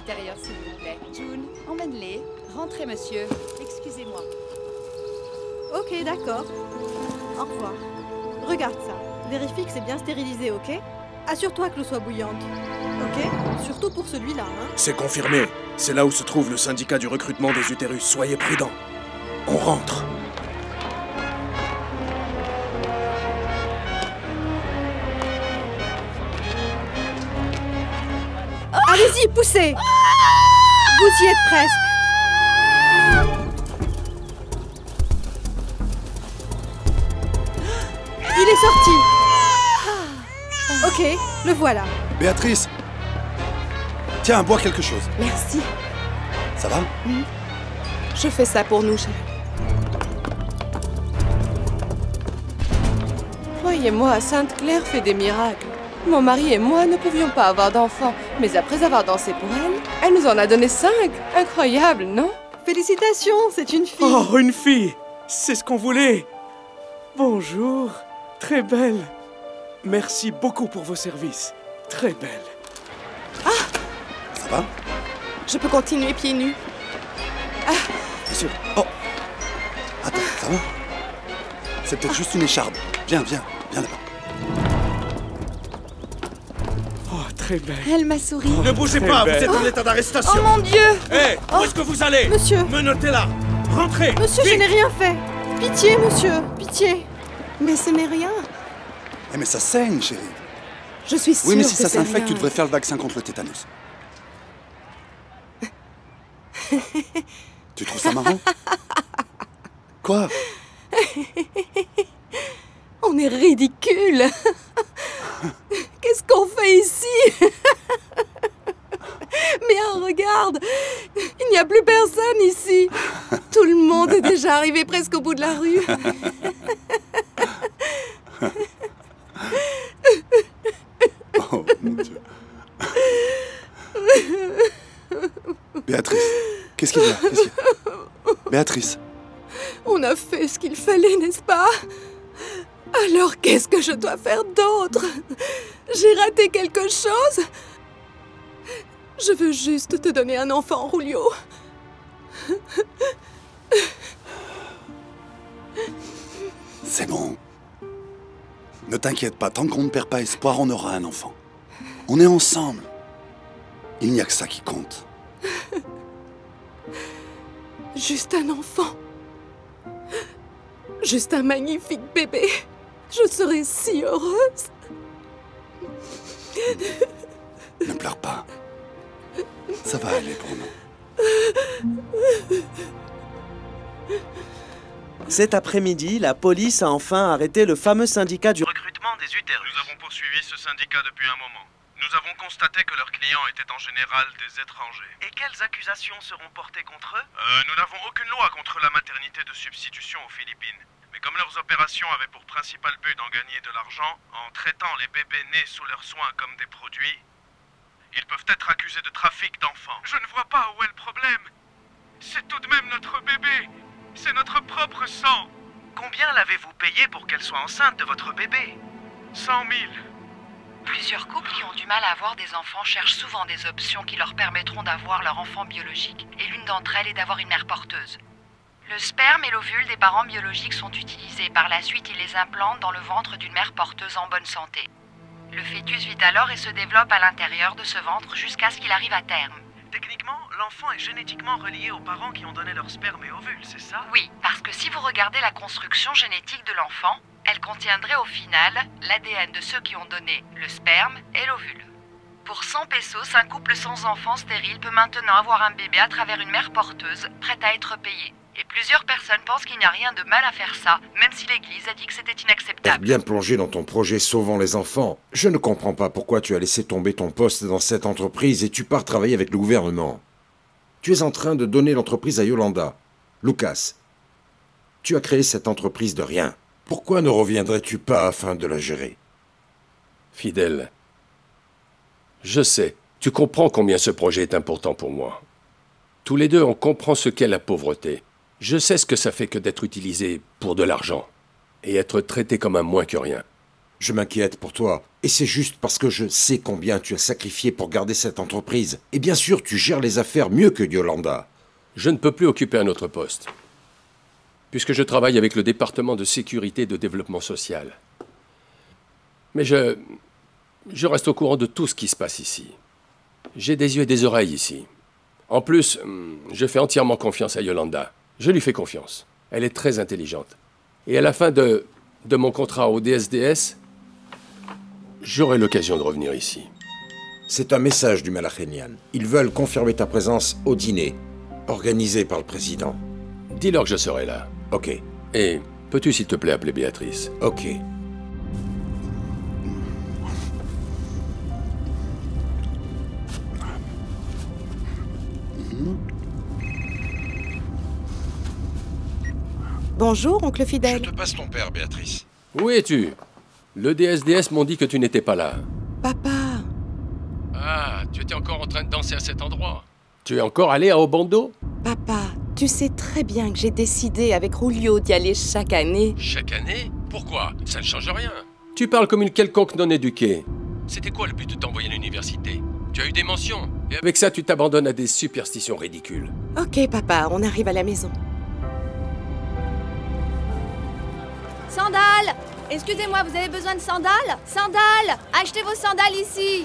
l'intérieur, s'il vous plaît. June, emmène-les. Rentrez, monsieur. Excusez-moi. Ok, d'accord. Au revoir. Regarde ça. Vérifie que c'est bien stérilisé, ok? Assure-toi que l'eau soit bouillante. Ok? Surtout pour celui-là, hein? C'est confirmé. C'est là où se trouve le syndicat du recrutement des utérus. Soyez prudents. On rentre. Allez-y, poussez! Vous y êtes presque. Il est sorti. Ok, le voilà. Béatrice! Tiens, bois quelque chose. Merci. Ça va? Je fais ça pour nous, chérie. Croyez-moi, Sainte-Claire fait des miracles. Mon mari et moi ne pouvions pas avoir d'enfants, mais après avoir dansé pour elle, elle nous en a donné 5. Incroyable, non? Félicitations, c'est une fille. Oh, une fille! C'est ce qu'on voulait! Bonjour, très belle. Merci beaucoup pour vos services. Très belle. Ça va? Je peux continuer pieds nus. Bien sûr. Oh! Attends, ça va? C'est peut-être juste une écharpe. Viens, viens, viens là-bas. Oh, très belle. Elle m'a souri. Ne bougez Très pas, vous belle. êtes en état d'arrestation. Oh mon Dieu! Hé, où est-ce que vous allez? Monsieur! Menottez-la. Rentrez. Monsieur, je Vite. n'ai rien fait. Pitié, monsieur, pitié. Mais ce n'est rien. Eh mais ça saigne, chérie. Je suis sûre Oui, mais si que ça c'est s'infecte, rien. tu devrais faire le vaccin contre le tétanos. Tu trouves ça marrant? Quoi? On est ridicule. Qu'est-ce qu'on fait ici? Mais regarde, il n'y a plus personne ici. Tout le monde est déjà arrivé presque au bout de la rue. Oh mon Dieu. Béatrice, qu'est-ce qu'il y a? Qu'est-ce qu'il y a? Béatrice, On a fait ce qu'il fallait, n'est-ce pas? Alors qu'est-ce que je dois faire d'autre? J'ai raté quelque chose? Je veux juste te donner un enfant, Julio. c'est bon. Ne t'inquiète pas, tant qu'on ne perd pas espoir, on aura un enfant. On est ensemble. Il n'y a que ça qui compte. Juste un enfant. Juste un magnifique bébé. Je serais si heureuse. Ne pleure pas. Ça va aller pour nous. Cet après-midi, la police a enfin arrêté le fameux syndicat du recrutement des utérus. Nous avons poursuivi ce syndicat depuis un moment. Nous avons constaté que leurs clients étaient en général des étrangers. Et quelles accusations seront portées contre eux? Nous n'avons aucune loi contre la maternité de substitution aux Philippines. Mais comme leurs opérations avaient pour principal but d'en gagner de l'argent, en traitant les bébés nés sous leurs soins comme des produits, ils peuvent être accusés de trafic d'enfants. Je ne vois pas où est le problème. C'est tout de même notre bébé. C'est notre propre sang. Combien l'avez-vous payé pour qu'elle soit enceinte de votre bébé? 100 000. Plusieurs couples qui ont du mal à avoir des enfants cherchent souvent des options qui leur permettront d'avoir leur enfant biologique. Et l'une d'entre elles est d'avoir une mère porteuse. Le sperme et l'ovule des parents biologiques sont utilisés. Par la suite, ils les implantent dans le ventre d'une mère porteuse en bonne santé. Le fœtus vit alors et se développe à l'intérieur de ce ventre jusqu'à ce qu'il arrive à terme. Techniquement, l'enfant est génétiquement relié aux parents qui ont donné leur sperme et ovules, c'est ça? Oui, parce que si vous regardez la construction génétique de l'enfant, elle contiendrait au final l'ADN de ceux qui ont donné le sperme et l'ovule. Pour 100 pesos, un couple sans enfant stérile peut maintenant avoir un bébé à travers une mère porteuse, prête à être payée. Et plusieurs personnes pensent qu'il n'y a rien de mal à faire ça, même si l'Église a dit que c'était T'es inacceptable. bien plongé dans ton projet Sauvant les enfants. Je ne comprends pas pourquoi tu as laissé tomber ton poste dans cette entreprise et tu pars travailler avec le gouvernement. Tu es en train de donner l'entreprise à Yolanda. Lucas, tu as créé cette entreprise de rien. Pourquoi ne reviendrais-tu pas afin de la gérer? Fidèle, je sais, tu comprends combien ce projet est important pour moi. Tous les deux, on comprend ce qu'est la pauvreté. Je sais ce que ça fait que d'être utilisé pour de l'argent et être traité comme un moins que rien. Je m'inquiète pour toi. Et c'est juste parce que je sais combien tu as sacrifié pour garder cette entreprise. Et bien sûr, tu gères les affaires mieux que Yolanda. Je ne peux plus occuper un autre poste, puisque je travaille avec le département de sécurité et de développement social. Mais je reste au courant de tout ce qui se passe ici. J'ai des yeux et des oreilles ici. En plus, je fais entièrement confiance à Yolanda. Je lui fais confiance. Elle est très intelligente. Et à la fin de mon contrat au DSDS, j'aurai l'occasion de revenir ici. C'est un message du Malachenian. Ils veulent confirmer ta présence au dîner, organisé par le président. Dis-leur que je serai là. Ok. Et peux-tu s'il te plaît appeler Béatrice? Ok. Bonjour, oncle Fidèle. Je te passe ton père, Béatrice. Où es-tu? Le DSDS m'ont dit que tu n'étais pas là. Papa. Ah, tu étais encore en train de danser à cet endroit. Tu es encore allé à Obando? Papa, tu sais très bien que j'ai décidé avec Julio d'y aller chaque année. Chaque année? Pourquoi? Ça ne change rien. Tu parles comme une quelconque non-éduquée. C'était quoi le but de t'envoyer à l'université? Tu as eu des mentions. Et avec ça, tu t'abandonnes à des superstitions ridicules. Ok, papa, on arrive à la maison. Sandales! Excusez-moi, vous avez besoin de sandales? Sandales! Achetez vos sandales ici!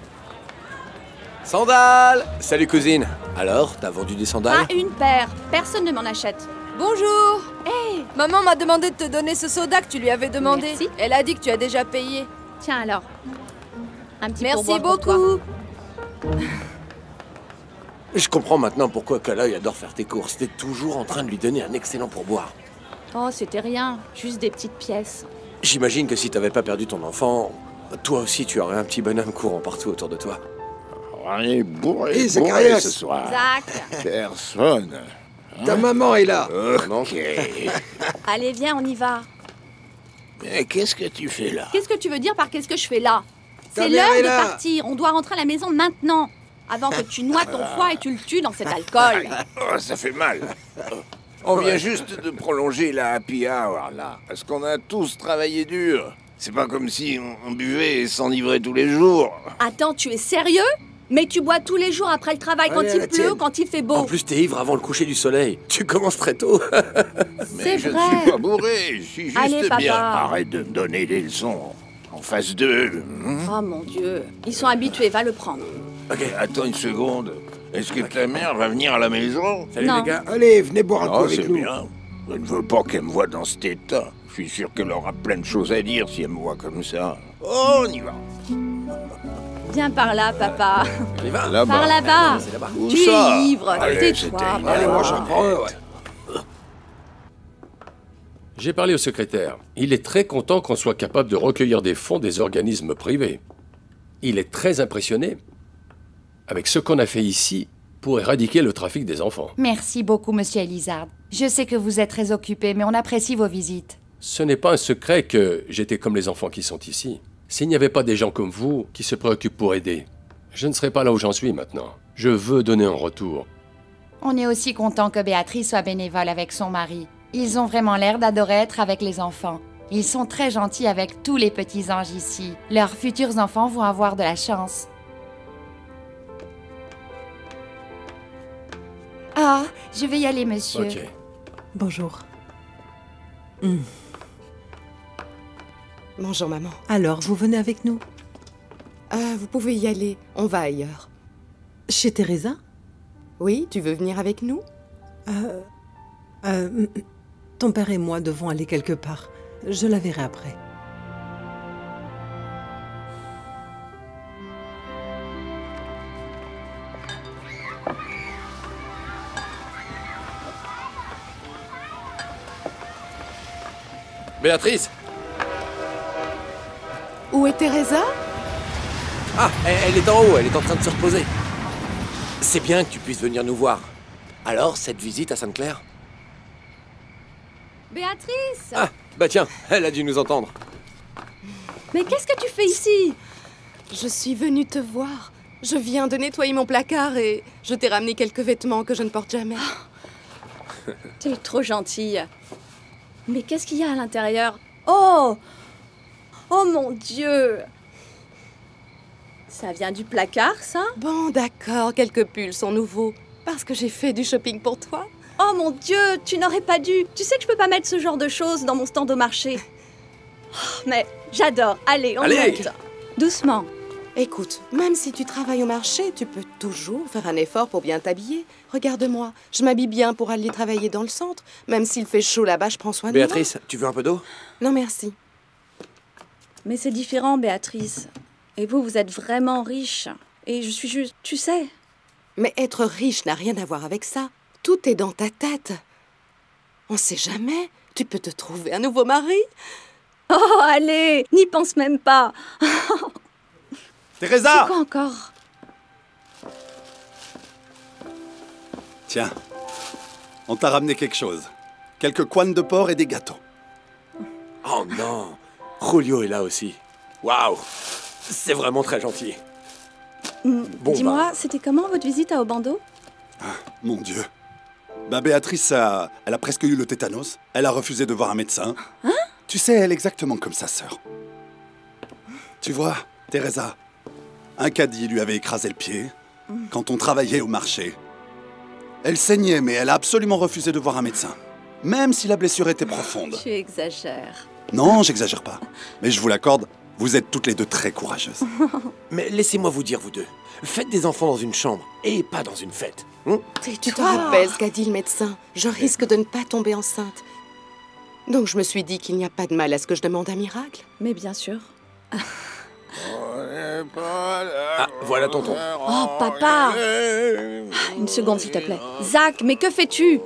Sandales! Salut cousine. Alors, t'as vendu des sandales? Pas une paire. Personne ne m'en achète. Bonjour! Hé! Maman m'a demandé de te donner ce soda que tu lui avais demandé. Merci. Elle a dit que tu as déjà payé. Tiens alors. Un petit Merci pourboire pour toi. beaucoup. Je comprends maintenant pourquoi Kaloy adore faire tes courses. T'es toujours en train de lui donner un excellent pourboire. Oh, c'était rien. Juste des petites pièces. J'imagine que si t'avais pas perdu ton enfant, toi aussi tu aurais un petit bonhomme courant partout autour de toi. On est bourré, Hé, bourré Zacharias. ce soir. Zach! Personne. Ta maman est là. Ok. Allez, viens, on y va. Mais qu'est-ce que tu fais là? Qu'est-ce que tu veux dire par qu'est-ce que je fais là? Ta C'est mère l'heure est de là. partir. On doit rentrer à la maison maintenant. Avant que tu noies ton foie et tu le tues dans cet alcool. Oh, ça fait mal. On vient juste de prolonger la happy hour, là. Parce qu'on a tous travaillé dur. C'est pas comme si on buvait et s'enivrait tous les jours. Attends, tu es sérieux? Mais tu bois tous les jours après le travail, quand Allez, à il la pleut, tienne. quand il fait En beau. plus, t'es ivre avant le coucher du soleil. Tu commences très tôt. Mais C'est je ne vrai. suis pas bourré, je suis juste Allez, papa. bien. Arrête de me donner des leçons. En face d'eux. Oh mon Dieu. Ils sont habitués, va le prendre. Ok, attends une seconde. Est-ce que ta mère va venir à la maison? Salut Non. les gars. Allez, venez boire un coup Oh, avec c'est nous. bien. Je ne veux pas qu'elle me voie dans cet état. Je suis sûr qu'elle aura plein de choses à dire si elle me voit comme ça. Oh, on y va. Viens par là, papa. Allez, va. Là-bas. Par là-bas. C'est là-bas. Où Tu ça? es ivre. Allez, Tais-toi. c'était papa. Allez, mange un croc. J'ai parlé au secrétaire. Il est très content qu'on soit capable de recueillir des fonds des organismes privés. Il est très impressionné avec ce qu'on a fait ici pour éradiquer le trafic des enfants. Merci beaucoup, monsieur Elizard. Je sais que vous êtes très occupé, mais on apprécie vos visites. Ce n'est pas un secret que j'étais comme les enfants qui sont ici. S'il n'y avait pas des gens comme vous qui se préoccupent pour aider, je ne serais pas là où j'en suis maintenant. Je veux donner un retour. On est aussi content que Béatrice soit bénévole avec son mari. Ils ont vraiment l'air d'adorer être avec les enfants. Ils sont très gentils avec tous les petits anges ici. Leurs futurs enfants vont avoir de la chance. Ah, je vais y aller, monsieur. Ok. Bonjour. Bonjour, maman. Alors, vous venez avec nous? Vous pouvez y aller. On va ailleurs. Chez Teresa? Oui, tu veux venir avec nous? Ton père et moi devons aller quelque part. Je la verrai après. Béatrice! Où est Teresa? Ah, elle est en haut, elle est en train de se reposer. C'est bien que tu puisses venir nous voir. Alors, cette visite à Sainte-Claire? Béatrice! Ah, bah tiens, elle a dû nous entendre. Mais qu'est-ce que tu fais ici? Je suis venue te voir. Je viens de nettoyer mon placard et je t'ai ramené quelques vêtements que je ne porte jamais. T'es trop gentille. Mais qu'est-ce qu'il y a à l'intérieur? Oh! Oh mon Dieu! Ça vient du placard, ça? Bon, d'accord, quelques pulls sont nouveaux. Parce que j'ai fait du shopping pour toi. Oh mon Dieu, tu n'aurais pas dû. Tu sais que je peux pas mettre ce genre de choses dans mon stand au marché. Oh, mais j'adore. Allez, on monte. Doucement. Écoute, même si tu travailles au marché, tu peux toujours faire un effort pour bien t'habiller. Regarde-moi, je m'habille bien pour aller travailler dans le centre. Même s'il fait chaud là-bas, je prends soin de moi. Béatrice, tu veux un peu d'eau? Non, merci. Mais c'est différent, Béatrice. Et vous, vous êtes vraiment riche. Et je suis juste... Tu sais. Mais être riche n'a rien à voir avec ça. Tout est dans ta tête. On sait jamais. Tu peux te trouver un nouveau mari. Oh, allez, n'y pense même pas. Teresa! C'est quoi encore? Tiens, on t'a ramené quelque chose. Quelques couennes de porc et des gâteaux. Oh non! Julio est là aussi. Waouh! C'est vraiment très gentil. Bon, Dis-moi, c'était comment votre visite à Obando? Mon Dieu. Béatrice, elle a presque eu le tétanos. Elle a refusé de voir un médecin. Hein? Tu sais, elle est exactement comme sa sœur. Tu vois, Teresa, un caddie lui avait écrasé le pied quand on travaillait au marché. Elle saignait, mais elle a absolument refusé de voir un médecin. Même si la blessure était profonde. Tu exagères. Non, j'exagère pas. Mais je vous l'accorde, vous êtes toutes les deux très courageuses. Mais laissez-moi vous dire, vous deux. Faites des enfants dans une chambre et pas dans une fête. Tu te rappelles ce qu'a dit le médecin? Je risque de ne pas tomber enceinte. Donc je me suis dit qu'il n'y a pas de mal à ce que je demande un miracle. Mais bien sûr. Ah, voilà tonton. Oh, papa! Une seconde, s'il te plaît. Zach, mais que fais-tu?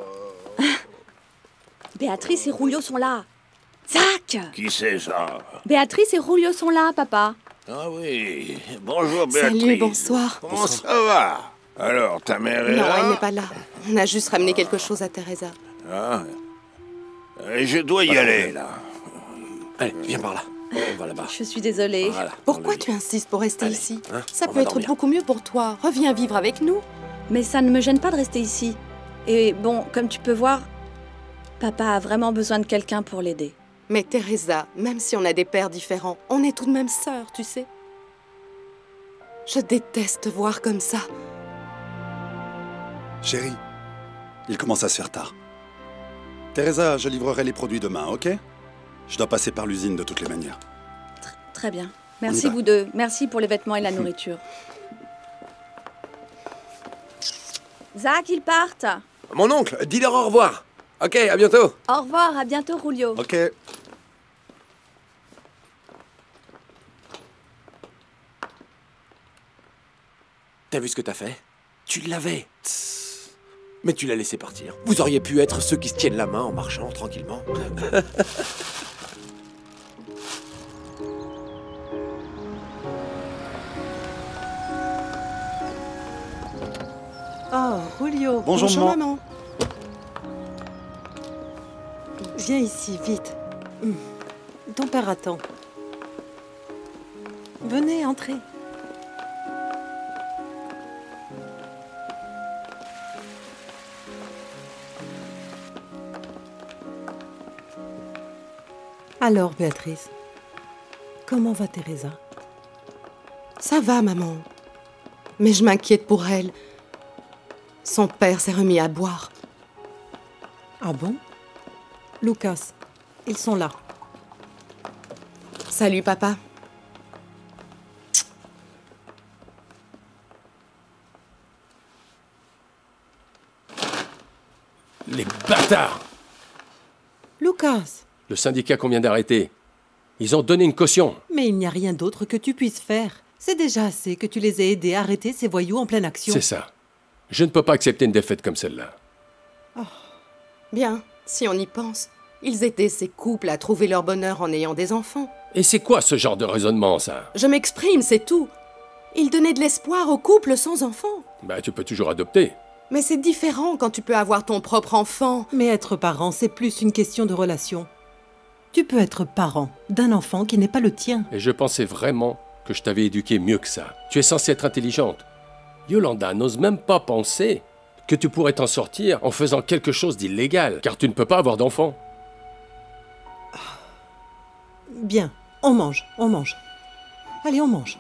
Béatrice et Julio sont là. Zach! Qui c'est ça? Béatrice et Julio sont là, papa. Ah oui, bonjour Béatrice. Salut, bonsoir. Comment ça va? Alors, ta mère est Non, là? elle n'est pas là. On a juste ramené quelque chose à Teresa. Ah. Et je dois y aller, là. Allez, viens par là. On va là-bas. Je suis désolée. Voilà, Pourquoi tu insistes pour rester ici? hein, Ça on peut va être dormir. beaucoup mieux pour toi. Reviens vivre avec nous. Mais ça ne me gêne pas de rester ici. Et bon, comme tu peux voir, papa a vraiment besoin de quelqu'un pour l'aider. Mais Teresa, même si on a des pères différents, on est tout de même sœurs, tu sais. Je déteste te voir comme ça. Chérie, il commence à se faire tard. Teresa, je livrerai les produits demain, ok? Je dois passer par l'usine de toutes les manières. Très bien. On y Merci va. vous deux. Merci pour les vêtements et la nourriture. Zach, ils partent. Mon oncle, dis-leur au revoir. Ok, à bientôt. Au revoir, à bientôt, Julio. Ok. T'as vu ce que t'as fait? Tu l'avais. Mais tu l'as laissé partir. Vous auriez pu être ceux qui se tiennent la main en marchant tranquillement. Oh, Julio. Bonjour, maman. maman. Viens ici, vite. Ton père attend. Venez, entrez. Alors, Béatrice, comment va Teresa? Ça va, maman. Mais je m'inquiète pour elle. Son père s'est remis à boire. Ah bon? Lucas, ils sont là. Salut, papa. Les bâtards! Lucas, Le syndicat qu'on vient d'arrêter. Ils ont donné une caution. mais il n'y a rien d'autre que tu puisses faire. C'est déjà assez que tu les aies aidés à arrêter ces voyous en pleine action. C'est ça. Je ne peux pas accepter une défaite comme celle-là. Bien, si on y pense. Ils aidaient ces couples à trouver leur bonheur en ayant des enfants. Et c'est quoi ce genre de raisonnement, ça? Je m'exprime, c'est tout. Ils donnaient de l'espoir aux couples sans enfants. Bah, tu peux toujours adopter. Mais c'est différent quand tu peux avoir ton propre enfant. Mais être parent, c'est plus une question de relation. Tu peux être parent d'un enfant qui n'est pas le tien. Et je pensais vraiment que je t'avais éduqué mieux que ça. Tu es censée être intelligente. Yolanda n'ose même pas penser que tu pourrais t'en sortir en faisant quelque chose d'illégal, car tu ne peux pas avoir d'enfant. Bien, On mange, on mange. Allez, on mange.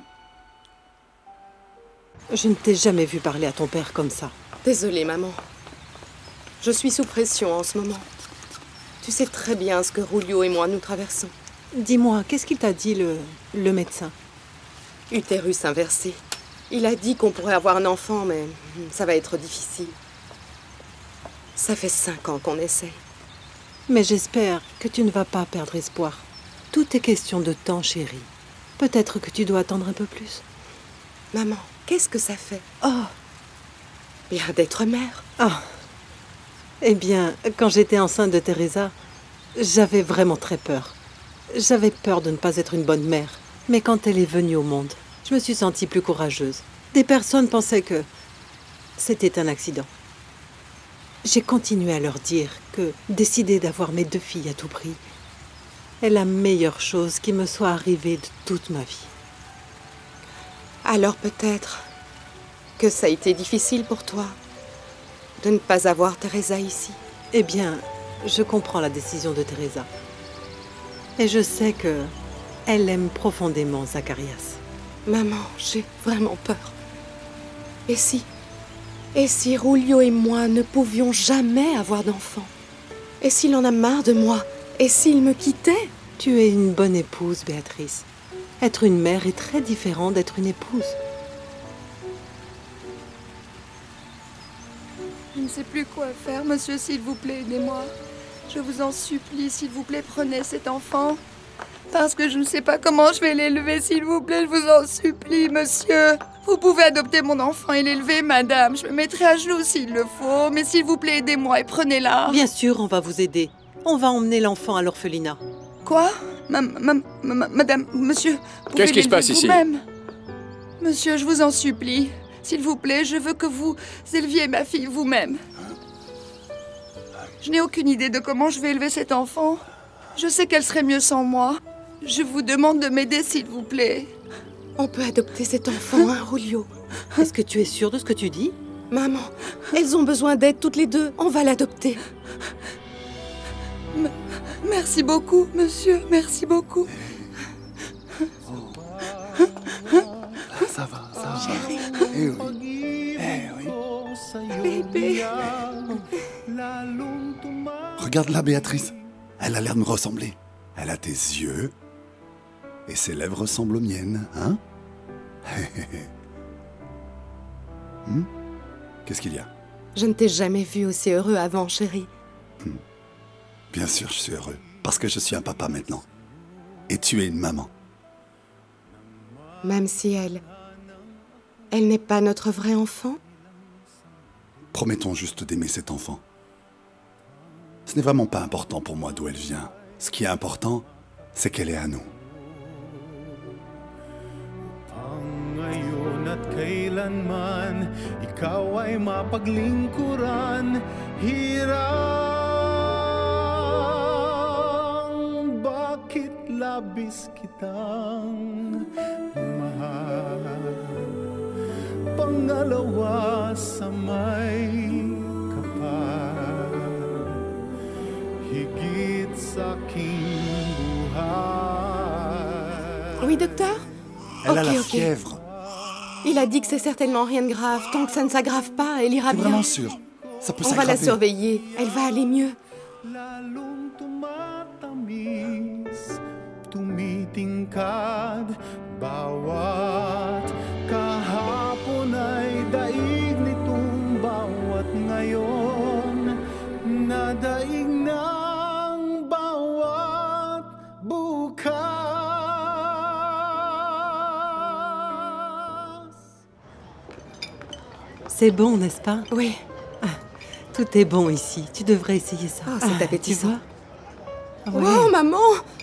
Je ne t'ai jamais vu parler à ton père comme ça. Désolée, maman. Je suis sous pression en ce moment. Tu sais très bien ce que Rulio et moi nous traversons. Dis-moi, qu'est-ce qu'il t'a dit, le médecin? Utérus inversé. Il a dit qu'on pourrait avoir un enfant, mais ça va être difficile. Ça fait 5 ans qu'on essaye. Mais j'espère que tu ne vas pas perdre espoir. Tout est question de temps, chérie. Peut-être que tu dois attendre un peu plus. Maman, qu'est-ce que ça fait? Oh! Bien d'être mère. Ah! Eh bien, quand j'étais enceinte de Teresa, j'avais vraiment très peur. J'avais peur de ne pas être une bonne mère. Mais quand elle est venue au monde, je me suis sentie plus courageuse. Des personnes pensaient que c'était un accident. J'ai continué à leur dire que décider d'avoir mes 2 filles à tout prix est la meilleure chose qui me soit arrivée de toute ma vie. Alors peut-être que ça a été difficile pour toi de ne pas avoir Teresa ici. Eh bien, je comprends la décision de Teresa. Et je sais que elle aime profondément Zacharias. Maman, j'ai vraiment peur. Et si Rulio et moi ne pouvions jamais avoir d'enfant? Et s'il en a marre de moi? Et s'il me quittait? Tu es une bonne épouse, Béatrice. Être une mère est très différent d'être une épouse. Je ne sais plus quoi faire, monsieur, s'il vous plaît, aidez-moi. Je vous en supplie, s'il vous plaît, prenez cet enfant. Parce que je ne sais pas comment je vais l'élever, s'il vous plaît, je vous en supplie, monsieur. Vous pouvez adopter mon enfant et l'élever, madame. Je me mettrai à genoux s'il le faut, mais s'il vous plaît, aidez-moi et prenez-la. Bien sûr, on va vous aider. On va emmener l'enfant à l'orphelinat. Quoi? Madame, monsieur, qu'est-ce qui se passe ici? Monsieur, je vous en supplie. S'il vous plaît, je veux que vous éleviez ma fille vous-même. Je n'ai aucune idée de comment je vais élever cet enfant. Je sais qu'elle serait mieux sans moi. Je vous demande de m'aider, s'il vous plaît. On peut adopter cet enfant, hein, Rulio? Est-ce que tu es sûre de ce que tu dis? Maman, elles ont besoin d'aide toutes les deux. On va l'adopter. Merci beaucoup, monsieur. Merci beaucoup. Ça va. Eh oui. Bébé. Regarde-la, Béatrice. Elle a l'air de me ressembler. Elle a tes yeux. Et ses lèvres ressemblent aux miennes, hein? Qu'est-ce qu'il y a? Je ne t'ai jamais vu aussi heureux avant, chérie. Bien sûr, je suis heureux. Parce que je suis un papa maintenant. Et tu es une maman. Même si elle n'est pas notre vrai enfant? Promettons juste d'aimer cet enfant. Ce n'est vraiment pas important pour moi d'où elle vient. Ce qui est important, c'est qu'elle est à nous. Ngayon at kailanman, ikaw ay mapaglingkuran, hirang bakit labis kitang mahal. Pangalawa sa may kapal, higit sa aking buhay. Oui, docteur? Elle a la fièvre. Il a dit que c'est certainement rien de grave. Tant que ça ne s'aggrave pas, elle ira bien. Vraiment sûr? Ça peut s'aggraver. On va la surveiller. Elle va aller mieux. Lalong tumatamis, tumitingkad, bawat kahapon ay daig nitong bawat ngayon, nadaig ng bawat bukas. C'est bon, n'est-ce pas? Oui. Tout est bon ici. Tu devrais essayer ça. Oh, c'est appétissant. Tu vois? Oh, maman!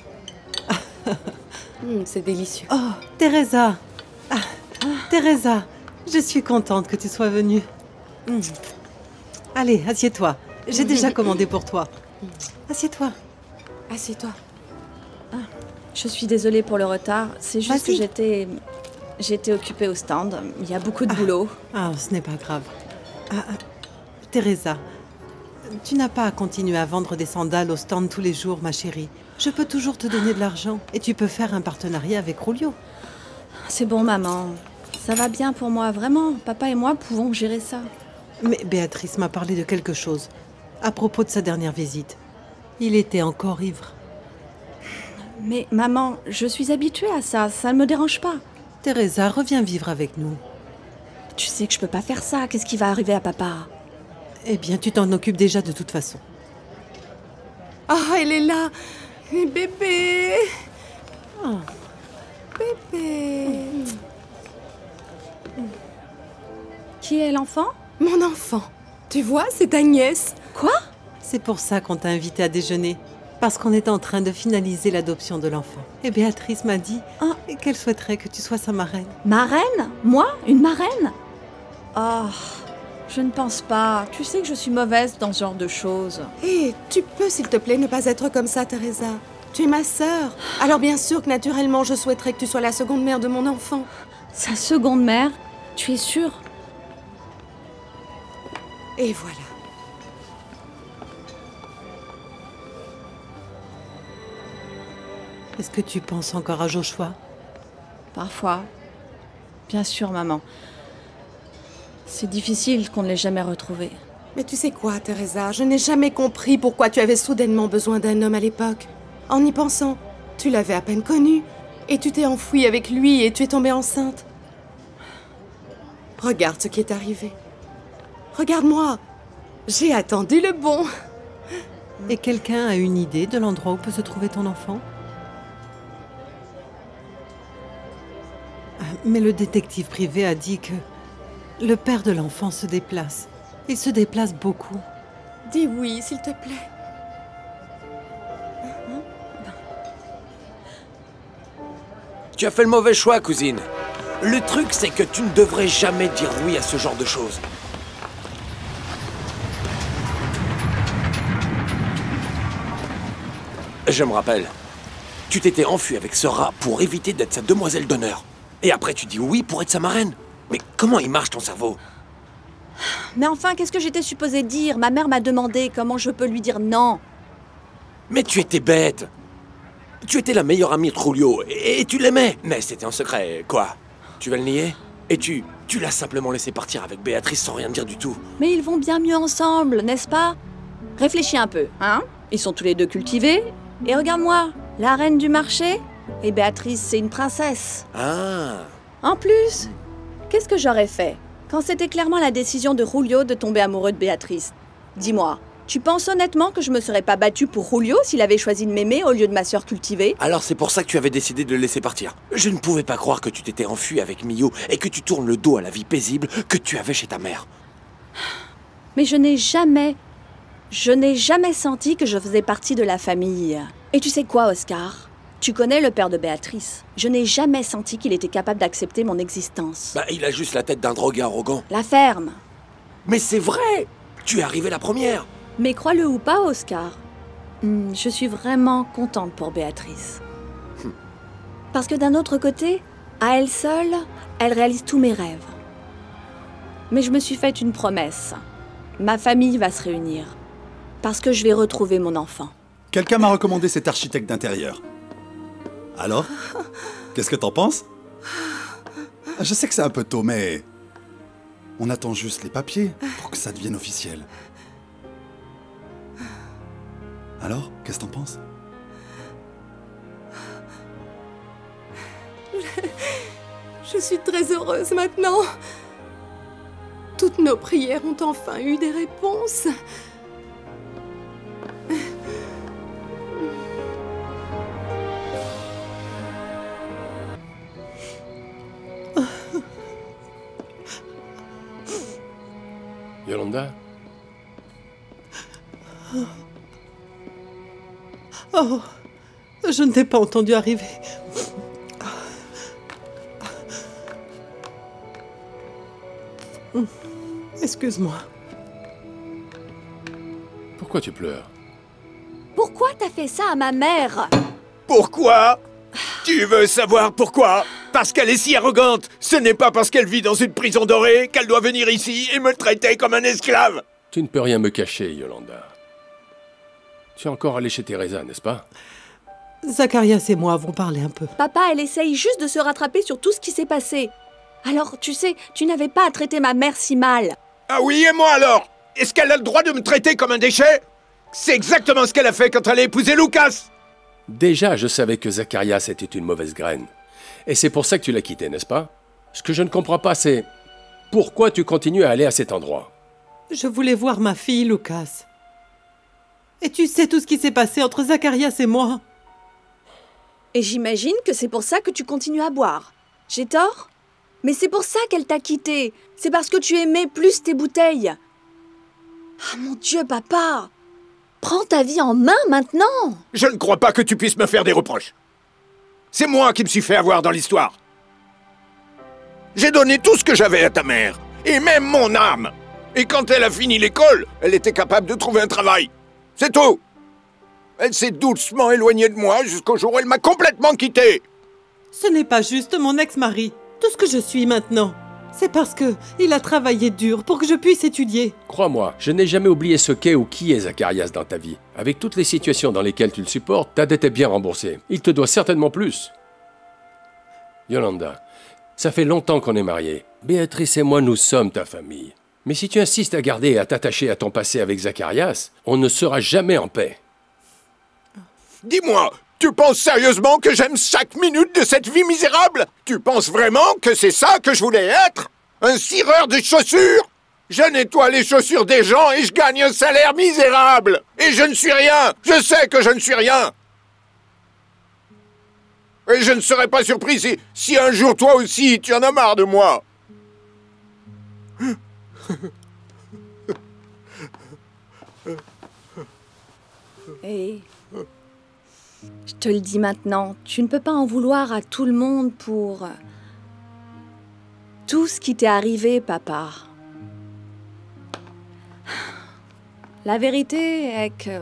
C'est délicieux. Oh, Teresa! Teresa, je suis contente que tu sois venue. Allez, assieds-toi. J'ai déjà commandé pour toi. Assieds-toi. Assieds-toi. Je suis désolée pour le retard. C'est juste que j'étais occupée au stand. Il y a beaucoup de boulot. Ah, ce n'est pas grave. Teresa, Tu n'as pas à continuer à vendre des sandales au stand tous les jours, ma chérie. Je peux toujours te donner de l'argent et tu peux faire un partenariat avec Julio. C'est bon, maman. Ça va bien pour moi, vraiment. Papa et moi pouvons gérer ça. Mais Béatrice m'a parlé de quelque chose à propos de sa dernière visite. Il était encore ivre. Mais maman, je suis habituée à ça. Ça ne me dérange pas. Teresa, reviens vivre avec nous. Tu sais que je peux pas faire ça. Qu'est-ce qui va arriver à papa? Eh bien, tu t'en occupes déjà de toute façon. Ah, elle est là. Bébé. Oh. Bébé. Qui est l'enfant? Mon enfant. Tu vois, c'est ta nièce. Quoi? C'est pour ça qu'on t'a invité à déjeuner. Parce qu'on est en train de finaliser l'adoption de l'enfant. Et Béatrice m'a dit qu'elle souhaiterait que tu sois sa marraine. Marraine? Moi? Une marraine? Oh, je ne pense pas. Tu sais que je suis mauvaise dans ce genre de choses. Hé, tu peux, s'il te plaît, ne pas être comme ça, Teresa. Tu es ma sœur. Alors bien sûr que naturellement, je souhaiterais que tu sois la seconde mère de mon enfant. Sa seconde mère? Tu es sûre? Et voilà. Est-ce que tu penses encore à Joshua? Parfois. Bien sûr, maman. C'est difficile qu'on ne l'ait jamais retrouvé. Mais tu sais quoi, Teresa? Je n'ai jamais compris pourquoi tu avais soudainement besoin d'un homme à l'époque. En y pensant, tu l'avais à peine connu. Et tu t'es enfouie avec lui et tu es tombée enceinte. Regarde ce qui est arrivé. Regarde-moi. J'ai attendu le bon. Et quelqu'un a une idée de l'endroit où peut se trouver ton enfant? Mais le détective privé a dit que le père de l'enfant se déplace. Il se déplace beaucoup. Dis oui, s'il te plaît. Tu as fait le mauvais choix, cousine. Le truc, c'est que tu ne devrais jamais dire oui à ce genre de choses. Je me rappelle. Tu t'étais enfui avec ce rat pour éviter d'être sa demoiselle d'honneur. Et après, tu dis oui pour être sa marraine. Mais comment il marche ton cerveau? Mais enfin, qu'est-ce que j'étais supposée dire? Ma mère m'a demandé comment je peux lui dire non. Mais tu étais bête. Tu étais la meilleure amie de Julio et tu l'aimais. Mais c'était en secret, quoi. Tu vas le nier? Et tu l'as simplement laissé partir avec Béatrice sans rien dire du tout. Mais ils vont bien mieux ensemble, n'est-ce pas? Réfléchis un peu, hein? Ils sont tous les deux cultivés. Et regarde-moi, la reine du marché. Et Béatrice, c'est une princesse. Ah. En plus, qu'est-ce que j'aurais fait quand c'était clairement la décision de Julio de tomber amoureux de Béatrice? Dis-moi, tu penses honnêtement que je me serais pas battue pour Julio s'il avait choisi de m'aimer au lieu de ma sœur cultivée? Alors c'est pour ça que tu avais décidé de le laisser partir. Je ne pouvais pas croire que tu t'étais enfui avec Mio et que tu tournes le dos à la vie paisible que tu avais chez ta mère. Mais je n'ai jamais senti que je faisais partie de la famille. Et tu sais quoi, Oscar? Tu connais le père de Béatrice. Je n'ai jamais senti qu'il était capable d'accepter mon existence. Bah, il a juste la tête d'un drogué arrogant. La ferme. Mais c'est vrai! Tu es arrivée la première. Mais crois-le ou pas, Oscar, je suis vraiment contente pour Béatrice. Parce que d'un autre côté, à elle seule, elle réalise tous mes rêves. Mais je me suis faite une promesse. Ma famille va se réunir. Parce que je vais retrouver mon enfant. Quelqu'un m'a recommandé cet architecte d'intérieur. Alors? Qu'est-ce que t'en penses? Je sais que c'est un peu tôt, mais... on attend juste les papiers pour que ça devienne officiel. Alors, qu'est-ce que t'en penses? Je suis très heureuse maintenant. Toutes nos prières ont enfin eu des réponses. Yolanda? Oh, je ne t'ai pas entendu arriver. Excuse-moi. Pourquoi tu pleures? Pourquoi t'as fait ça à ma mère? Pourquoi? Tu veux savoir pourquoi? Parce qu'elle est si arrogante. Ce n'est pas parce qu'elle vit dans une prison dorée qu'elle doit venir ici et me traiter comme un esclave. Tu ne peux rien me cacher, Yolanda. Tu es encore allé chez Teresa, n'est-ce pas? Zacharias et moi avons parlé un peu. Papa, elle essaye juste de se rattraper sur tout ce qui s'est passé. Alors, tu sais, tu n'avais pas à traiter ma mère si mal. Ah oui, et moi alors? Est-ce qu'elle a le droit de me traiter comme un déchet? C'est exactement ce qu'elle a fait quand elle a épousé Lucas. Déjà, je savais que Zacharias était une mauvaise graine. Et c'est pour ça que tu l'as quitté, n'est-ce pas? Ce que je ne comprends pas, c'est... pourquoi tu continues à aller à cet endroit? Je voulais voir ma fille, Lucas. Et tu sais tout ce qui s'est passé entre Zacharias et moi. Et j'imagine que c'est pour ça que tu continues à boire. J'ai tort? Mais c'est pour ça qu'elle t'a quitté. C'est parce que tu aimais plus tes bouteilles. Ah mon Dieu, papa! Prends ta vie en main maintenant! Je ne crois pas que tu puisses me faire des reproches. C'est moi qui me suis fait avoir dans l'histoire. J'ai donné tout ce que j'avais à ta mère, et même mon âme. Et quand elle a fini l'école, elle était capable de trouver un travail. C'est tout. Elle s'est doucement éloignée de moi jusqu'au jour où elle m'a complètement quitté. Ce n'est pas juste mon ex-mari. Tout ce que je suis maintenant, c'est parce que il a travaillé dur pour que je puisse étudier. Crois-moi, je n'ai jamais oublié ce qu'est ou qui est Zacharias dans ta vie. Avec toutes les situations dans lesquelles tu le supportes, ta dette est bien remboursée. Il te doit certainement plus. Yolanda, ça fait longtemps qu'on est mariés. Béatrice et moi, nous sommes ta famille. Mais si tu insistes à garder et à t'attacher à ton passé avec Zacharias, on ne sera jamais en paix. Dis-moi, tu penses sérieusement que j'aime chaque minute de cette vie misérable? Tu penses vraiment que c'est ça que je voulais être? Un cireur de chaussures? Je nettoie les chaussures des gens et je gagne un salaire misérable! Et je ne suis rien! Je sais que je ne suis rien! Et je ne serais pas surpris si un jour toi aussi tu en as marre de moi! Et je te le dis maintenant, tu ne peux pas en vouloir à tout le monde pour tout ce qui t'est arrivé, papa. La vérité est que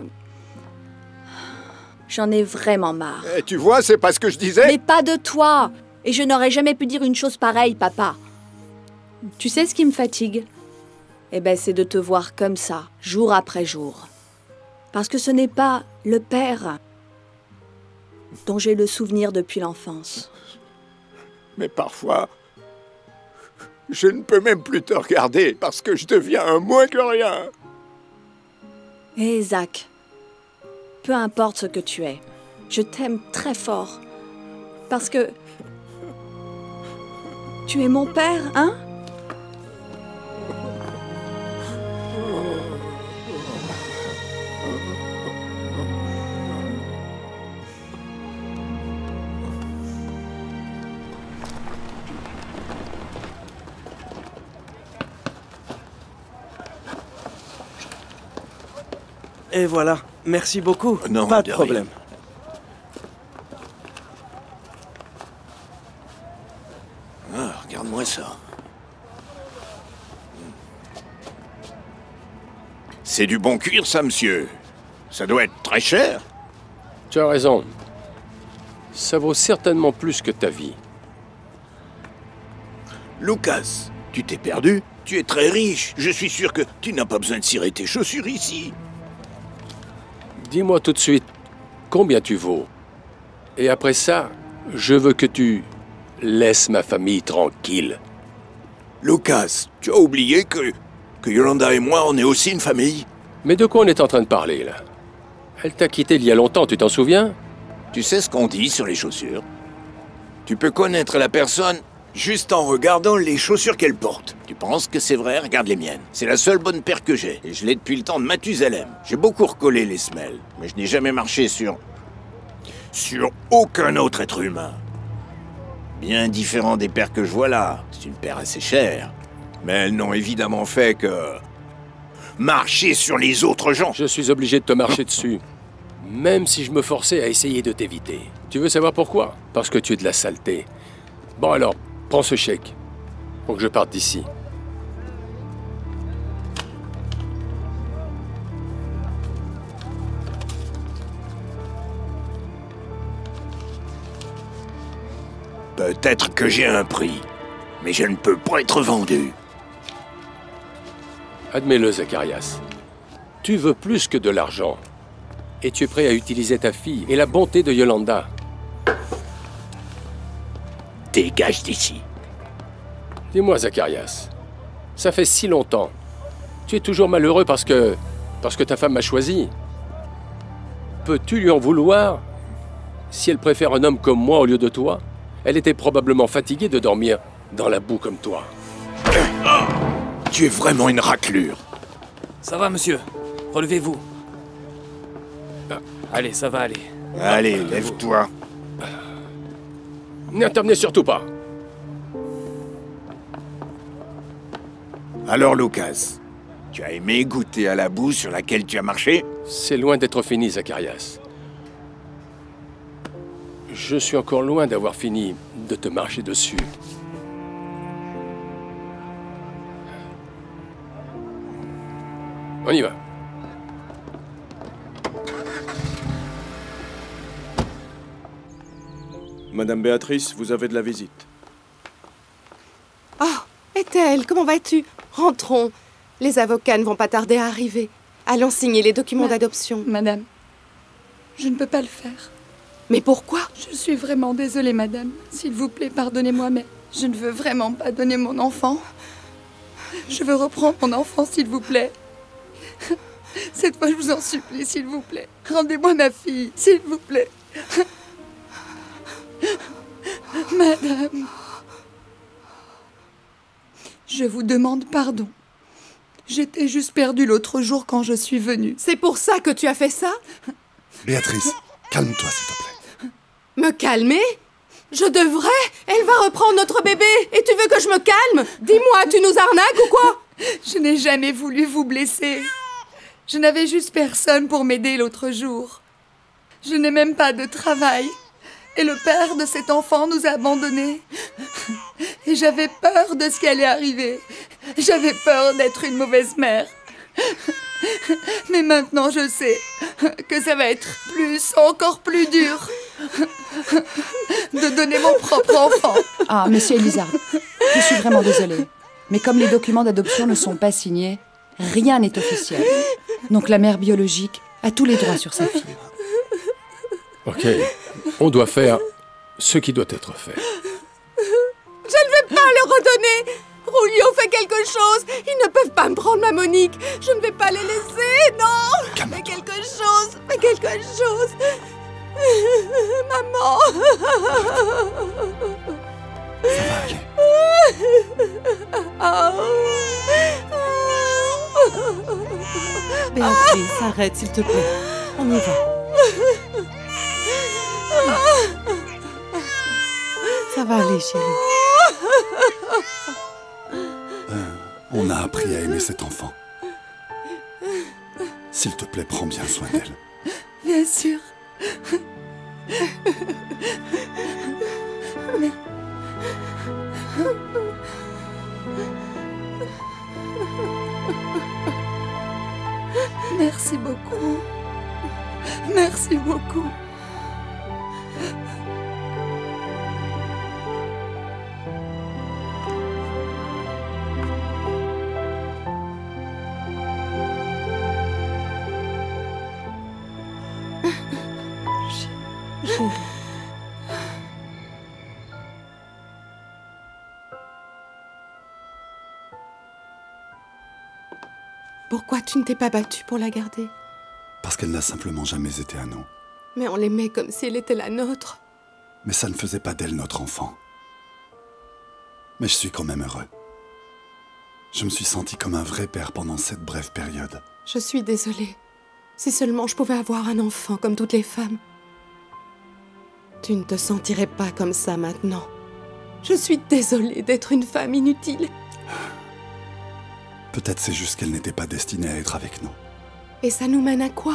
j'en ai vraiment marre. Et tu vois, c'est pas ce que je disais. Mais pas de toi. Et je n'aurais jamais pu dire une chose pareille, papa. Tu sais ce qui me fatigue? Eh ben, c'est de te voir comme ça, jour après jour. Parce que ce n'est pas le père dont j'ai le souvenir depuis l'enfance. Mais parfois, je ne peux même plus te regarder parce que je deviens un moins que rien. Hé, Zach, peu importe ce que tu es, je t'aime très fort. Parce que tu es mon père, hein? Et voilà, merci beaucoup. Non, pas de problème. Ah, regarde-moi ça. C'est du bon cuir, ça, monsieur. Ça doit être très cher. Tu as raison. Ça vaut certainement plus que ta vie. Lucas, tu t'es perdu? Tu es très riche. Je suis sûr que tu n'as pas besoin de cirer tes chaussures ici. Dis-moi tout de suite combien tu vaux. Et après ça, je veux que tu laisses ma famille tranquille. Lucas, tu as oublié que Yolanda et moi, on est aussi une famille? Mais de quoi on est en train de parler, là? Elle t'a quitté il y a longtemps, tu t'en souviens? Tu sais ce qu'on dit sur les chaussures? Tu peux connaître la personne juste en regardant les chaussures qu'elle porte. Tu penses que c'est vrai? Regarde les miennes. C'est la seule bonne paire que j'ai. Et je l'ai depuis le temps de Mathusalem. J'ai beaucoup recollé les semelles. Mais je n'ai jamais marché sur aucun autre être humain. Bien différent des paires que je vois là. C'est une paire assez chère. Mais elles n'ont évidemment fait que marcher sur les autres gens. Je suis obligé de te marcher dessus. Même si je me forçais à essayer de t'éviter. Tu veux savoir pourquoi? Parce que tu es de la saleté. Bon alors, prends ce chèque. Pour que je parte d'ici. Peut-être que j'ai un prix, mais je ne peux pas être vendu. Admets-le, Zacharias. Tu veux plus que de l'argent. Et tu es prêt à utiliser ta fille et la bonté de Yolanda. Dégage d'ici. Dis-moi, Zacharias, ça fait si longtemps. Tu es toujours malheureux parce que ta femme m'a choisi. Peux-tu lui en vouloir si elle préfère un homme comme moi au lieu de toi? Elle était probablement fatiguée de dormir dans la boue comme toi. Tu es vraiment une raclure. Ça va, monsieur. Relevez-vous. Allez, ça va aller. Allez, lève-toi. N'intervenez surtout pas. Alors, Lucas, tu as aimé goûter à la boue sur laquelle tu as marché? C'est loin d'être fini, Zacharias. Je suis encore loin d'avoir fini de te marcher dessus. On y va. Madame Béatrice, vous avez de la visite. Oh, Ethel, comment vas-tu? Rentrons. Les avocats ne vont pas tarder à arriver. Allons signer les documents d'adoption. Madame, je ne peux pas le faire. Mais pourquoi? Je suis vraiment désolée, madame. S'il vous plaît, pardonnez-moi, mais je ne veux vraiment pas donner mon enfant. Je veux reprendre mon enfant, s'il vous plaît. Cette fois, je vous en supplie, s'il vous plaît. Rendez-moi ma fille, s'il vous plaît. Madame, je vous demande pardon. J'étais juste perdue l'autre jour quand je suis venue. C'est pour ça que tu as fait ça? Béatrice, calme-toi, s'il te plaît. Me calmer? Je devrais? Elle va reprendre notre bébé et tu veux que je me calme? Dis-moi, tu nous arnaques ou quoi? Je n'ai jamais voulu vous blesser. Je n'avais juste personne pour m'aider l'autre jour. Je n'ai même pas de travail. Et le père de cet enfant nous a abandonnés. Et j'avais peur de ce qui allait arriver. J'avais peur d'être une mauvaise mère. Mais maintenant, je sais que ça va être encore plus dur de donner mon propre enfant. Ah, monsieur Elizard, je suis vraiment désolée. Mais comme les documents d'adoption ne sont pas signés, rien n'est officiel. Donc la mère biologique a tous les droits sur sa fille. Ok, on doit faire ce qui doit être fait. Je ne vais pas le redonner. Rulio, fais quelque chose. Ils ne peuvent pas me prendre ma Monique. Je ne vais pas les laisser, non. Fais quelque chose, fais quelque chose. Maman. Ça va aller. Béatrice, arrête, s'il te plaît. On y va. Ça va aller, chérie. On a appris à aimer cet enfant. S'il te plaît, prends bien soin d'elle. Bien sûr. Merci beaucoup. Merci beaucoup. Pourquoi tu ne t'es pas battue pour la garder? Parce qu'elle n'a simplement jamais été à nous. Mais on l'aimait comme si elle était la nôtre. Mais ça ne faisait pas d'elle notre enfant. Mais je suis quand même heureux. Je me suis senti comme un vrai père pendant cette brève période. Je suis désolée. Si seulement je pouvais avoir un enfant comme toutes les femmes. Tu ne te sentirais pas comme ça maintenant. Je suis désolée d'être une femme inutile. Peut-être c'est juste qu'elle n'était pas destinée à être avec nous. Et ça nous mène à quoi?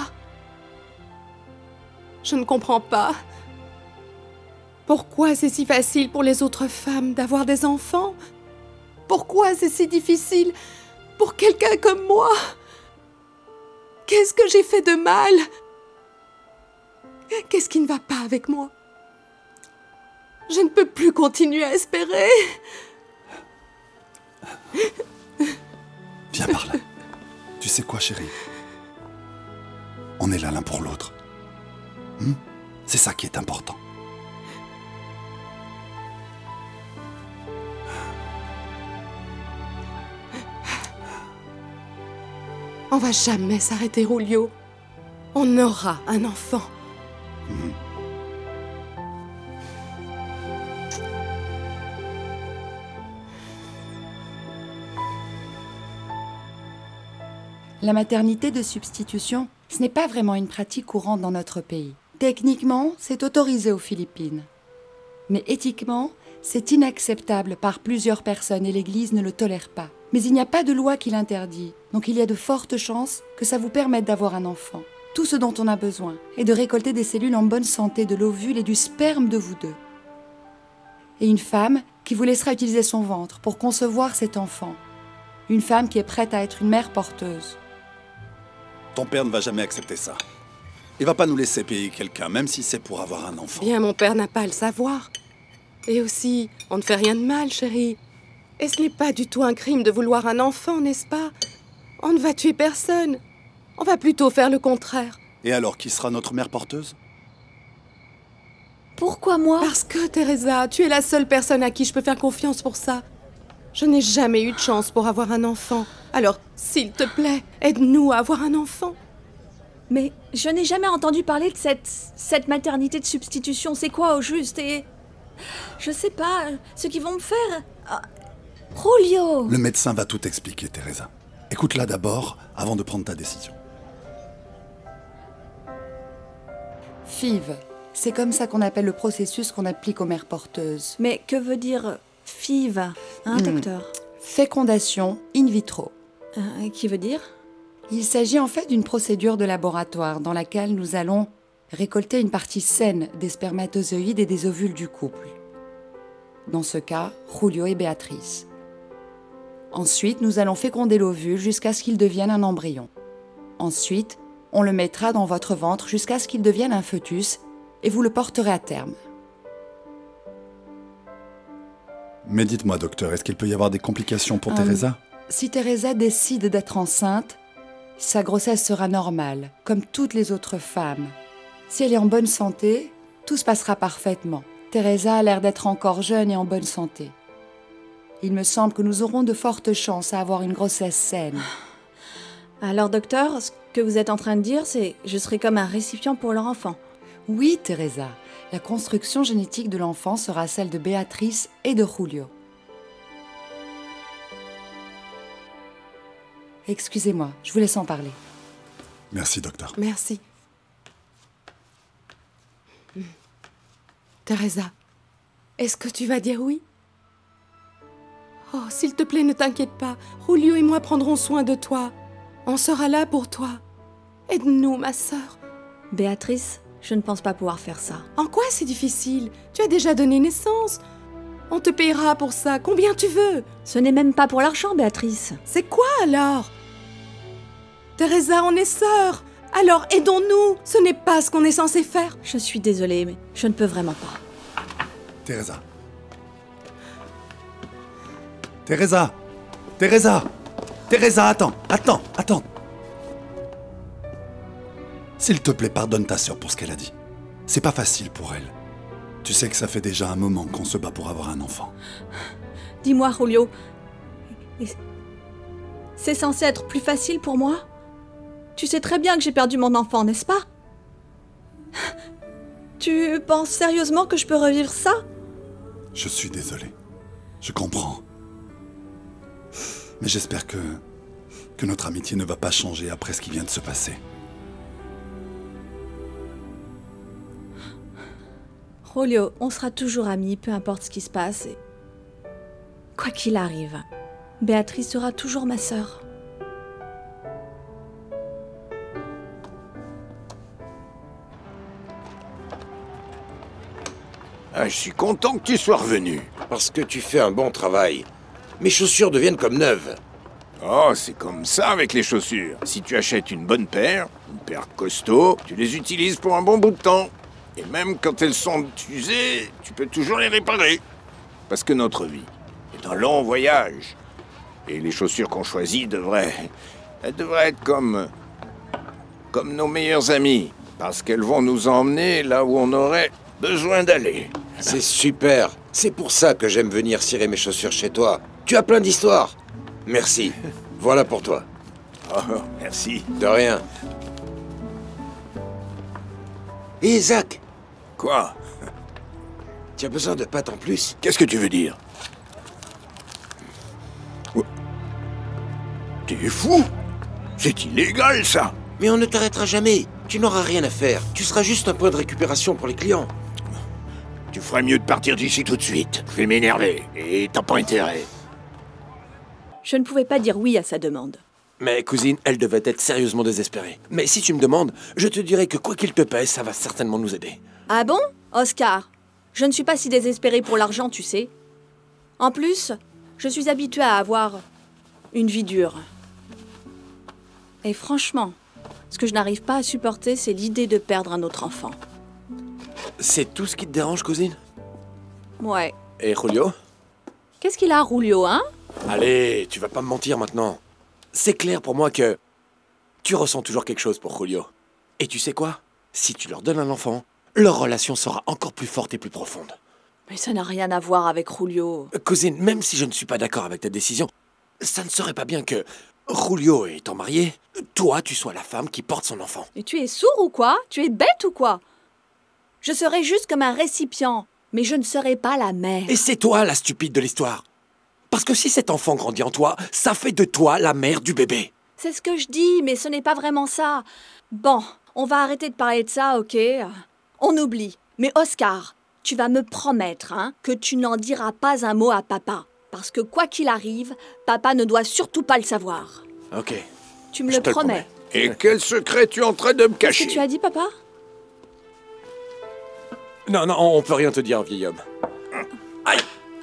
Je ne comprends pas. Pourquoi c'est si facile pour les autres femmes d'avoir des enfants? Pourquoi c'est si difficile pour quelqu'un comme moi? Qu'est-ce que j'ai fait de mal? Qu'est-ce qui ne va pas avec moi? Je ne peux plus continuer à espérer. Viens par là. Tu sais quoi, chérie? On est là l'un pour l'autre. C'est ça qui est important. On va jamais s'arrêter, Julio. On aura un enfant. La maternité de substitution, ce n'est pas vraiment une pratique courante dans notre pays. Techniquement, c'est autorisé aux Philippines. Mais éthiquement, c'est inacceptable par plusieurs personnes et l'Église ne le tolère pas. Mais il n'y a pas de loi qui l'interdit, donc il y a de fortes chances que ça vous permette d'avoir un enfant. Tout ce dont on a besoin est de récolter des cellules en bonne santé de l'ovule et du sperme de vous deux. Et une femme qui vous laissera utiliser son ventre pour concevoir cet enfant. Une femme qui est prête à être une mère porteuse. Ton père ne va jamais accepter ça. Il va pas nous laisser payer quelqu'un, même si c'est pour avoir un enfant. Bien, mon père n'a pas à le savoir. Et aussi, on ne fait rien de mal, chérie. Et ce n'est pas du tout un crime de vouloir un enfant, n'est-ce pas? On ne va tuer personne. On va plutôt faire le contraire. Et alors, qui sera notre mère porteuse? Pourquoi moi? Parce que, Teresa, tu es la seule personne à qui je peux faire confiance pour ça. Je n'ai jamais eu de chance pour avoir un enfant. Alors, s'il te plaît, aide-nous à avoir un enfant. Mais je n'ai jamais entendu parler de cette maternité de substitution. C'est quoi au juste? Et je sais pas, ce qu'ils vont me faire... Julio! Le médecin va tout expliquer, Teresa. Écoute-la d'abord, avant de prendre ta décision. FIV, c'est comme ça qu'on appelle le processus qu'on applique aux mères porteuses. Mais que veut dire FIV, docteur? Fécondation in vitro. Qui veut dire? Il s'agit en fait d'une procédure de laboratoire dans laquelle nous allons récolter une partie saine des spermatozoïdes et des ovules du couple. Dans ce cas, Julio et Béatrice. Ensuite, nous allons féconder l'ovule jusqu'à ce qu'il devienne un embryon. Ensuite, on le mettra dans votre ventre jusqu'à ce qu'il devienne un fœtus et vous le porterez à terme. Mais dites-moi, docteur, est-ce qu'il peut y avoir des complications pour Teresa? Si Teresa décide d'être enceinte, sa grossesse sera normale, comme toutes les autres femmes. Si elle est en bonne santé, tout se passera parfaitement. Teresa a l'air d'être encore jeune et en bonne santé. Il me semble que nous aurons de fortes chances à avoir une grossesse saine. Alors, docteur, ce que vous êtes en train de dire, c'est que je serai comme un récipient pour leur enfant. Oui, Teresa. La construction génétique de l'enfant sera celle de Béatrice et de Julio. Excusez-moi, je vous laisse en parler. Merci, docteur. Merci. Teresa, est-ce que tu vas dire oui? Oh, s'il te plaît, ne t'inquiète pas. Julio et moi prendrons soin de toi. On sera là pour toi. Aide-nous, ma sœur. Béatrice, je ne pense pas pouvoir faire ça. En quoi c'est difficile? Tu as déjà donné naissance. On te payera pour ça. Combien tu veux? Ce n'est même pas pour l'argent, Béatrice. C'est quoi alors? Teresa, on est sœurs. Alors aidons-nous. Ce n'est pas ce qu'on est censé faire. Je suis désolée, mais je ne peux vraiment pas. Teresa. Teresa. Teresa. Teresa, attends. S'il te plaît, pardonne ta sœur pour ce qu'elle a dit. C'est pas facile pour elle. Tu sais que ça fait déjà un moment qu'on se bat pour avoir un enfant. Dis-moi, Julio, c'est censé être plus facile pour moi? Tu sais très bien que j'ai perdu mon enfant, n'est-ce pas? Tu penses sérieusement que je peux revivre ça? Je suis désolé. Je comprends. Mais j'espère que notre amitié ne va pas changer après ce qui vient de se passer. Julio, on sera toujours amis, peu importe ce qui se passe. Et quoi qu'il arrive, Béatrice sera toujours ma sœur. Ah, je suis content que tu sois revenu. Parce que tu fais un bon travail. Mes chaussures deviennent comme neuves. Oh, c'est comme ça avec les chaussures. Si tu achètes une bonne paire, une paire costaud, tu les utilises pour un bon bout de temps. Et même quand elles sont usées, tu peux toujours les réparer. Parce que notre vie est un long voyage. Et les chaussures qu'on choisit devraient elles devraient être comme nos meilleures amies, parce qu'elles vont nous emmener là où on aurait besoin d'aller. C'est super. C'est pour ça que j'aime venir cirer mes chaussures chez toi. Tu as plein d'histoires. Merci. Voilà pour toi. Oh, merci. De rien. Hé, Zach. Quoi? Tu as besoin de pâtes en plus? Qu'est-ce que tu veux dire? T'es fou? C'est illégal, ça! Mais on ne t'arrêtera jamais. Tu n'auras rien à faire. Tu seras juste un point de récupération pour les clients. Tu ferais mieux de partir d'ici tout de suite. Je vais m'énerver, et t'as pas intérêt. Je ne pouvais pas dire oui à sa demande. Mais cousine, elle devait être sérieusement désespérée. Mais si tu me demandes, je te dirais que quoi qu'il te pèse, ça va certainement nous aider. Ah bon, Oscar? Je ne suis pas si désespérée pour l'argent, tu sais. En plus, je suis habituée à avoir une vie dure. Et franchement, ce que je n'arrive pas à supporter, c'est l'idée de perdre un autre enfant. C'est tout ce qui te dérange, cousine? Ouais. Et Julio? Qu'est-ce qu'il a, Julio, hein? Allez, tu vas pas me mentir maintenant. C'est clair pour moi que tu ressens toujours quelque chose pour Julio. Et tu sais quoi? Si tu leur donnes un enfant, leur relation sera encore plus forte et plus profonde. Mais ça n'a rien à voir avec Julio. Cousine, même si je ne suis pas d'accord avec ta décision, ça ne serait pas bien que, Julio étant marié, toi, tu sois la femme qui porte son enfant. Et tu es sourd ou quoi? Tu es bête ou quoi? Je serai juste comme un récipient, mais je ne serai pas la mère. Et c'est toi la stupide de l'histoire. Parce que si cet enfant grandit en toi, ça fait de toi la mère du bébé. C'est ce que je dis, mais ce n'est pas vraiment ça. Bon, on va arrêter de parler de ça, ok? On oublie. Mais Oscar, tu vas me promettre, hein, que tu n'en diras pas un mot à papa. Parce que quoi qu'il arrive, papa ne doit surtout pas le savoir. Ok. Tu me le promets. Et quel secret tu es en train de me cacher? Qu'est-ce que tu as dit, papa? Non, non, on peut rien te dire, vieil homme. Aïe!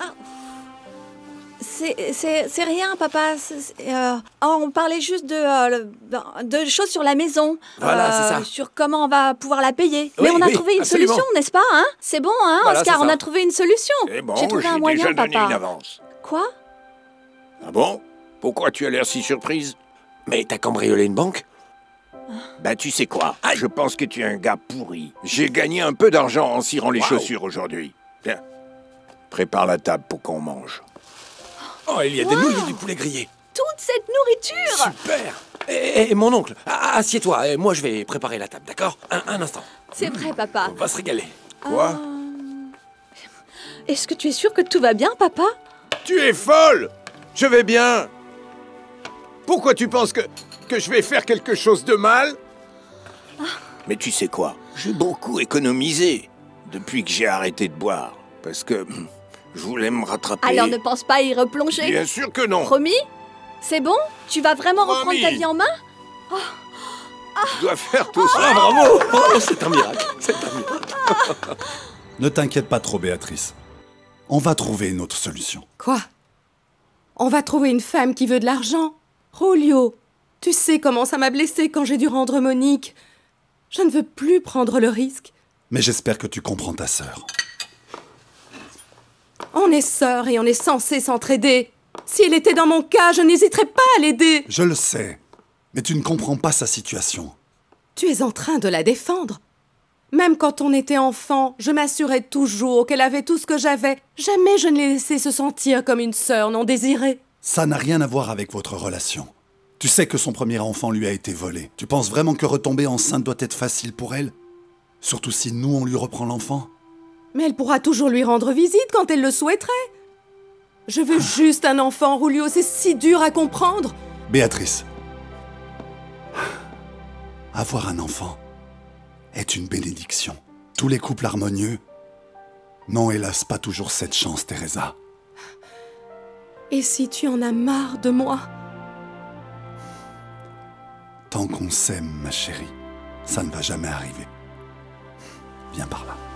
C'est rien, papa. On parlait juste de choses sur la maison. Voilà, c'est ça. Sur comment on va pouvoir la payer. Oui, Mais on a oui, trouvé une absolument. solution, n'est-ce pas, hein? C'est bon, hein, Voilà, Oscar, c'est on ça. a trouvé une solution. C'est bon, J'ai trouvé j'ai un moyen, déjà donné papa. une avance. Quoi? Ah bon? Pourquoi tu as l'air si surprise? Mais t'as cambriolé une banque? Bah tu sais quoi? Je pense que tu es un gars pourri. J'ai gagné un peu d'argent en cirant les chaussures aujourd'hui. Tiens, prépare la table pour qu'on mange. Oh, il y a des nouilles et du poulet grillé. Toute cette nourriture! Super! Et mon oncle, assieds-toi, et moi je vais préparer la table, d'accord? Un instant. C'est vrai, papa. On va se régaler. Quoi? Est-ce que tu es sûr que tout va bien, papa? Tu es folle! Je vais bien! Pourquoi tu penses que je vais faire quelque chose de mal? Mais tu sais quoi? J'ai beaucoup économisé depuis que j'ai arrêté de boire. Parce que je voulais me rattraper. Alors ne pense pas y replonger. Bien sûr que non! Promis? C'est bon? Tu vas vraiment Promis. reprendre ta vie en main? Je dois faire tout ça! Ah, bravo! Oh, c'est un miracle, c'est un miracle. Ne t'inquiète pas trop, Béatrice. On va trouver une autre solution. Quoi? On va trouver une femme qui veut de l'argent? Julio, tu sais comment ça m'a blessée quand j'ai dû rendre Monique. Je ne veux plus prendre le risque. Mais j'espère que tu comprends ta sœur. On est sœurs et on est censés s'entraider. Si elle était dans mon cas, je n'hésiterais pas à l'aider. Je le sais, mais tu ne comprends pas sa situation. Tu es en train de la défendre. Même quand on était enfant, je m'assurais toujours qu'elle avait tout ce que j'avais. Jamais je ne l'ai laissée se sentir comme une sœur non désirée. Ça n'a rien à voir avec votre relation. Tu sais que son premier enfant lui a été volé. Tu penses vraiment que retomber enceinte doit être facile pour elle? Surtout si nous, on lui reprend l'enfant? Mais elle pourra toujours lui rendre visite quand elle le souhaiterait. Je veux juste un enfant, Julio, c'est si dur à comprendre. Béatrice, avoir un enfant est une bénédiction. Tous les couples harmonieux n'ont hélas pas toujours cette chance, Teresa. Et si tu en as marre de moi? Tant qu'on s'aime, ma chérie, ça ne va jamais arriver. Viens par là.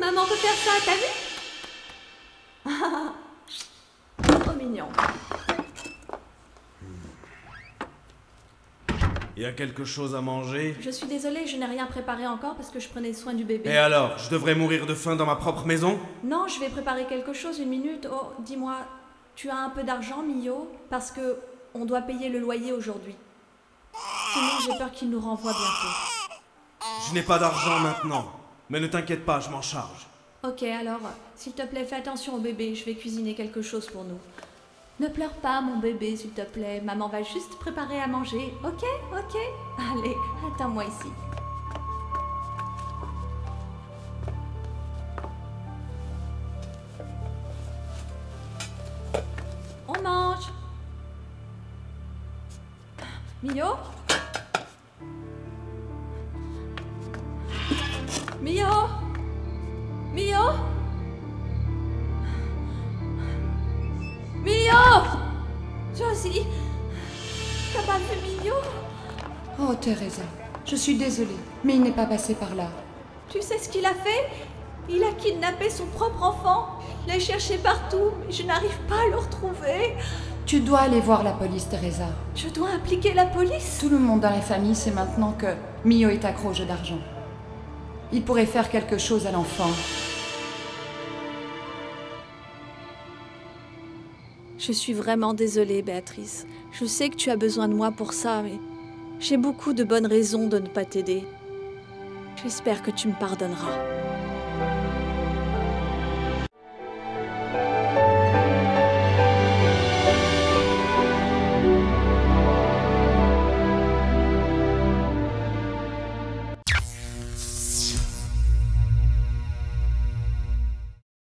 maman peut faire ça, t'as vu? Trop mignon. Y a quelque chose à manger? Je suis désolée, je n'ai rien préparé encore parce que je prenais soin du bébé. Et alors, je devrais mourir de faim dans ma propre maison? Non, je vais préparer quelque chose, une minute. Oh, dis-moi, tu as un peu d'argent, Mio? Parce que on doit payer le loyer aujourd'hui. Sinon, j'ai peur qu'il nous renvoie bientôt. Je n'ai pas d'argent maintenant. Mais ne t'inquiète pas, je m'en charge. Ok, alors, s'il te plaît, fais attention au bébé, je vais cuisiner quelque chose pour nous. Ne pleure pas, mon bébé, s'il te plaît. Maman va juste préparer à manger. Ok, ok. Allez, attends-moi ici. On mange. Mio? Mio? Mio? Mio! Josie! T'as pas vu Mio? Oh, Teresa, je suis désolée, mais il n'est pas passé par là. Tu sais ce qu'il a fait? Il a kidnappé son propre enfant. Je l'ai cherché partout, mais je n'arrive pas à le retrouver. Tu dois aller voir la police, Teresa. Je dois impliquer la police? Tout le monde dans la famille sait maintenant que Mio est accro au jeu d'argent. Il pourrait faire quelque chose à l'enfant. Je suis vraiment désolée, Béatrice. Je sais que tu as besoin de moi pour ça, mais j'ai beaucoup de bonnes raisons de ne pas t'aider. J'espère que tu me pardonneras.